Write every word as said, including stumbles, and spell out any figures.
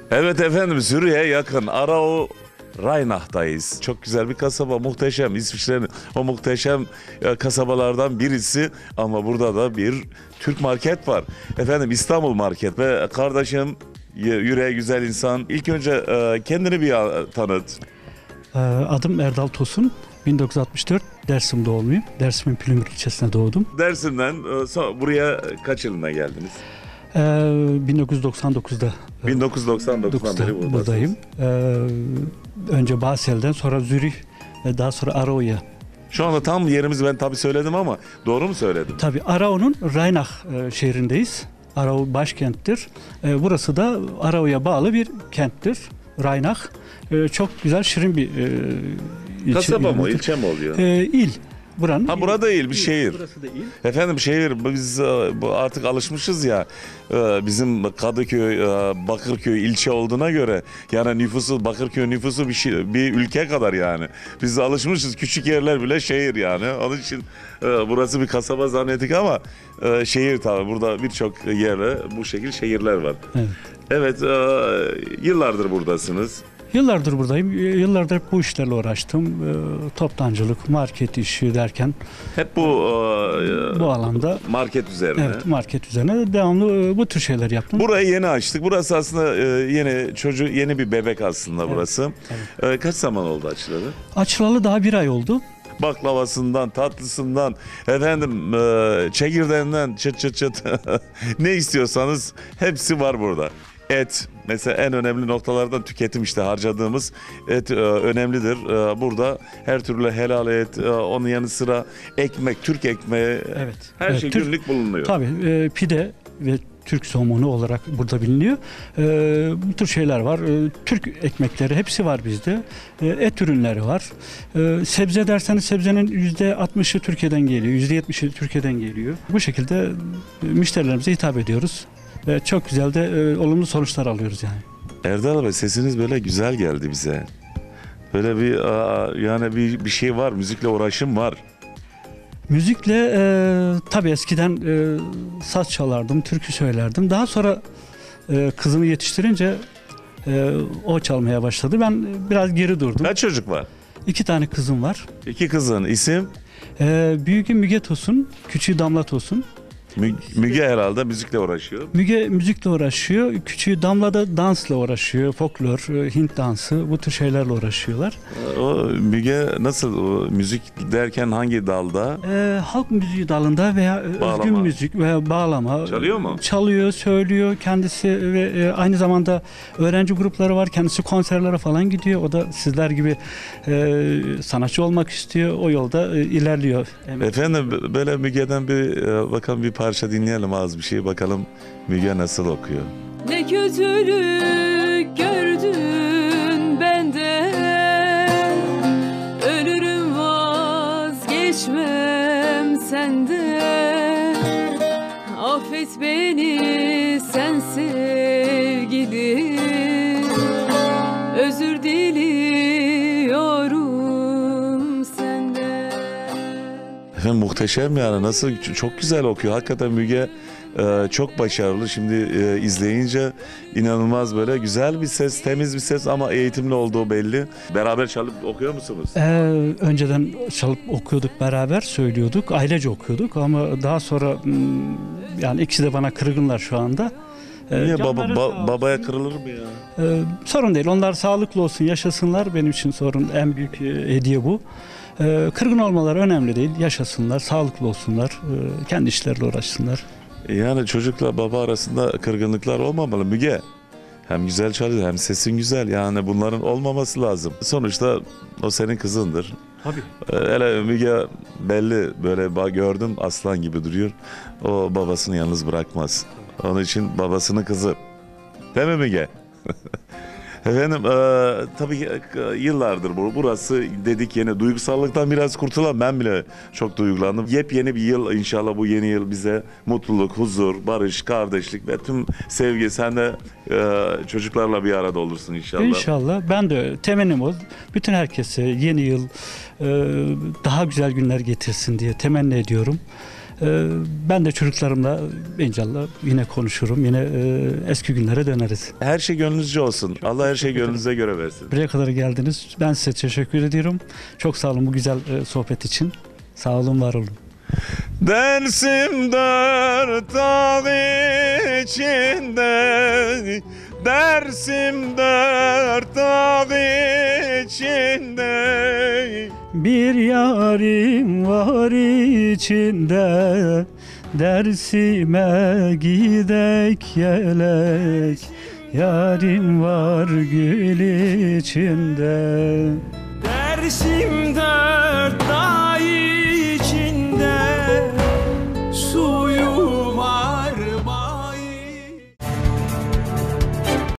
Evet efendim, Zürih'e yakın Aarau Rheinach'tayız. Çok güzel bir kasaba, muhteşem. İsviçre'nin o muhteşem e, kasabalardan birisi ama burada da bir Türk market var. Efendim, İstanbul Market ve kardeşim yüreği güzel insan. İlk önce e, kendini bir tanıt. Adım Erdal Tosun. bin dokuz yüz altmış dört Dersim doğumluyum. Dersim'in Pülümür ilçesine doğdum. Dersim'den e, buraya kaç yılına geldiniz? Ee, bin dokuz yüz doksan dokuzda bin dokuz yüz doksan dokuzdan beri buradayım. Ee, önce Basel'den, sonra Zürih ve daha sonra Aarau'ya. Şu anda tam yerimizi ben tabii söyledim ama doğru mu söyledim? Tabii, Aarau'nun Rheinach e, şehrindeyiz. Aarau başkenttir. E, burası da Aarau'ya bağlı bir kenttir. Rheinach. E, çok güzel, şirin bir e, ilçe. Kasaba mı, ilçe mi oluyor? E, il. Buranın ha burada değil, bir il, şehir. Burası da il. Efendim şehir, biz artık alışmışız ya, bizim Kadıköy, Bakırköy ilçe olduğuna göre yani nüfusu, Bakırköy nüfusu bir, şey, bir ülke kadar yani. Biz alışmışız, küçük yerler bile şehir yani. Onun için burası bir kasaba zannettik ama şehir tabii, burada birçok yerde bu şekil şehirler var. Evet. Evet, yıllardır buradasınız. Yıllardır buradayım. Yıllardır hep bu işlerle uğraştım. Toptancılık, market işi derken hep bu bu alanda market üzerine. Evet, market üzerine devamlı bu tür şeyler yaptım. Burayı yeni açtık. Burası aslında yeni çocuğu, yeni bir bebek aslında evet, burası. Evet. Kaç zaman oldu açılalı? Açılalı daha bir ay oldu. Baklavasından, tatlısından, efendim çekirdeğinden, çıt çıt çıt ne istiyorsanız hepsi var burada. Et, mesela en önemli noktalardan tüketim, işte harcadığımız et e, önemlidir. E, burada her türlü helal et, e, onun yanı sıra ekmek, Türk ekmeği, evet, her evet, şey Türk, günlük bulunuyor. Tabii, e, pide ve Türk somonu olarak burada biliniyor. E, bu tür şeyler var. E, Türk ekmekleri hepsi var bizde. E, et ürünleri var. E, sebze derseniz sebzenin yüzde altmışı Türkiye'den geliyor, yüzde yetmişi Türkiye'den geliyor. Bu şekilde e, müşterilerimize hitap ediyoruz. Ve çok güzel de e, olumlu sonuçlar alıyoruz yani. Erdal Bey, sesiniz böyle güzel geldi bize. Böyle bir a, yani bir, bir şey var, müzikle uğraşım var. Müzikle e, tabii eskiden e, saz çalardım, türkü söylerdim. Daha sonra e, kızımı yetiştirince e, o çalmaya başladı. Ben biraz geri durdum. Kaç çocuk var? İki tane kızım var. İki kızın isim? E, büyüğü Müge Tosun, küçüğü Damla Tosun. Müge herhalde müzikle uğraşıyor. Müge müzikle uğraşıyor. Küçüğü Damla da dansla uğraşıyor. Folklor, Hint dansı, bu tür şeylerle uğraşıyorlar. O Müge nasıl, o müzik derken hangi dalda? Ee, halk müziği dalında veya bağlama, özgün müzik veya bağlama. Çalıyor mu? Çalıyor, söylüyor kendisi ve e, aynı zamanda öğrenci grupları var. Kendisi konserlere falan gidiyor. O da sizler gibi e, sanatçı olmak istiyor. O yolda e, ilerliyor. Evet. Efendim, böyle Müge'den bir e, bakalım, bir parça dinleyelim, az bir şey, bakalım Müge nasıl okuyor. Ne kötülük gördün benden, ölürüm vazgeçmem senden. Affet beni sen sevgilim, özür diliyorum senden. Efendim, muhteşem yani, nasıl çok güzel okuyor. Hakikaten Müge e, çok başarılı. Şimdi e, izleyince inanılmaz, böyle güzel bir ses, temiz bir ses ama eğitimli olduğu belli. Beraber çalıp okuyor musunuz? Ee, önceden çalıp okuyorduk, beraber söylüyorduk, ailece okuyorduk ama daha sonra yani ikisi de bana kırgınlar şu anda. Ee, Niye baba, ba, babaya kırılır mı ya? Ee, sorun değil, onlar sağlıklı olsun, yaşasınlar, benim için sorun, en büyük hediye bu. Ee, kırgın olmaları önemli değil, yaşasınlar, sağlıklı olsunlar, e, kendi işleriyle uğraşsınlar. Yani çocukla baba arasında kırgınlıklar olmamalı Müge. Hem güzel çalıyor hem sesin güzel, yani bunların olmaması lazım. Sonuçta o senin kızındır. Tabii. Hele Müge belli, böyle gördüm, aslan gibi duruyor. O babasını yalnız bırakmaz. Onun için babasının kızı. Değil mi Müge? Efendim e, tabii ki e, yıllardır bu, burası dedik, yeni duygusallıktan biraz kurtulan, ben bile çok duygulandım. Yepyeni bir yıl inşallah, bu yeni yıl bize mutluluk, huzur, barış, kardeşlik ve tüm sevgi. Sen de e, çocuklarla bir arada olursun inşallah. İnşallah. Ben de temennim o. Bütün herkese yeni yıl e, daha güzel günler getirsin diye temenni ediyorum. Ee, ben de çocuklarımla inşallah yine konuşurum. Yine e, eski günlere döneriz. Her şey gönlünüzce olsun. Allah her şey gönlünüze göre versin. Buraya kadar geldiniz. Ben size teşekkür ediyorum. Çok sağ olun bu güzel e, sohbet için. Sağ olun, var olun. Dersim dört dağ içinde, Dersim dört dağ içinde. Bir yarim var içinde, Dersime gidek gelek. Yarim var gül içinde. Dersim dört dağ